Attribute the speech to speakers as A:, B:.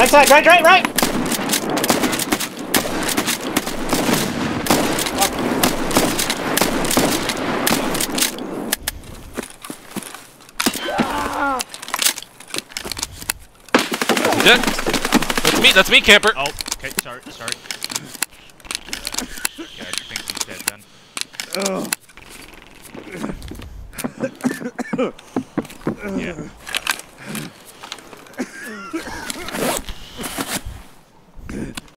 A: Right side, right!
B: You dead? That's me, camper.
C: Oh, okay, sorry. Yeah, I think he's dead then. Yeah.